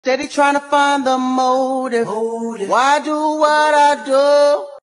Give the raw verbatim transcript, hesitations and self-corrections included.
Steady trying to find the motive. Motive. Why do what I do?